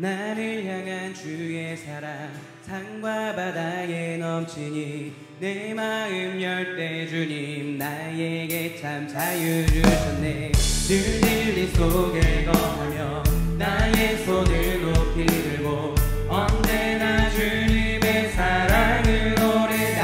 나를 향한 주의 사랑 산과 바다에 넘치니 내 마음 열 때 주님 나에게 참 자유 주셨네. 늘 진리 속에 거하며 나의 손을 높이 들고 언제나 주님의 사랑을 노래.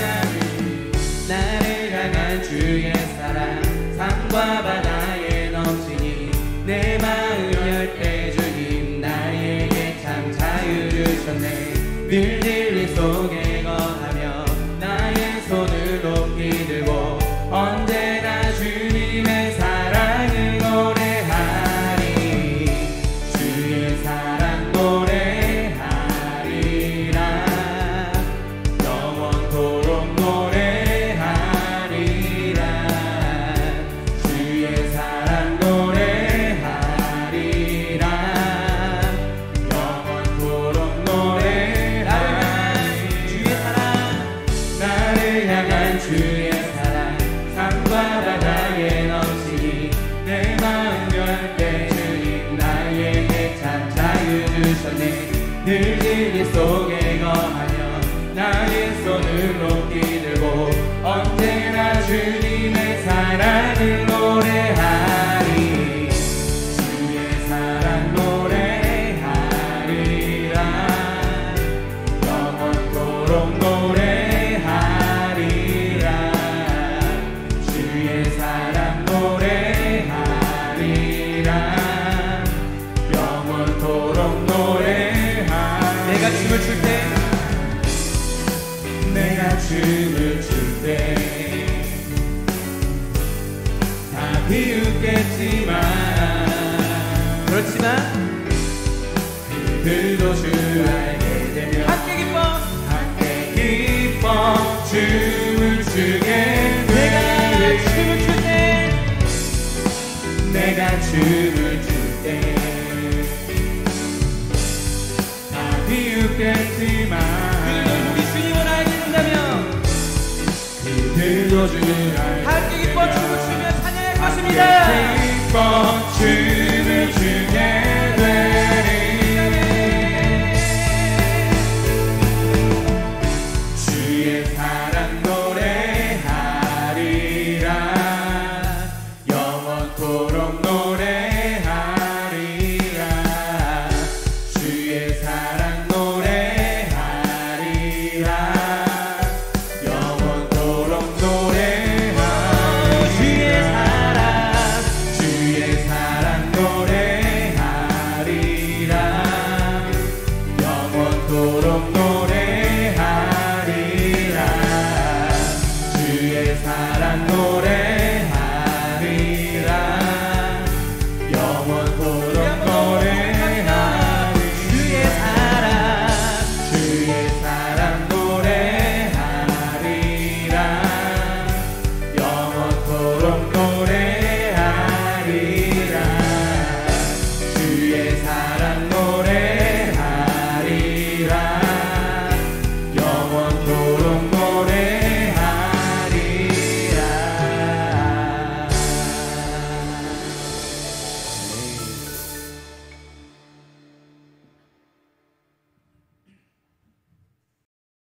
나를 향한 주의 사랑 산과 바다에 넘치니 내 마음 열 때 주님 나에게 참 자유 주셨네. 늘 진리 속에 거하며 나의 손을 높이 들고 언제나 주님의 사랑을 노래하리. 주의 사랑 노래하리라. 영원토록 노래하리라. 주의 사랑 노래하리라. 영원토록 노래하리. 주의 사랑 나를 향한 주의 사랑 산과 바다에 넘치니 내 마음 열 때 주님 나에게 참 자유 주셨네. 늘 진리 속에 거하며 나의 손을 높이 들고 언제나 주님의 사랑을 노래하리. 주의 사랑 노래하리라. 영원토록 노래하리라. 주의 사랑 노래하리라. 영원토록 노래하리라. 내가 춤을 출 때 내가 춤을 출 때 다 비웃겠지만 그렇지만 그들도 주 알게 되면 함께 기뻐 춤을 추게 돼. 내가 춤을 출 때 다 비웃겠지만 우리 주님을 알게 된다면 그들도 주를 알게 함께 기뻐 춤을 추며 찬양할 것입니다. 기뻐 춤을 추게 되리. 주의 사랑 노래하리라. 영원토록 노래하리라. 주의 사랑 노래하리라. 영원토록 노래하리라. 주의 사랑 노래하리라. 영원토록 노래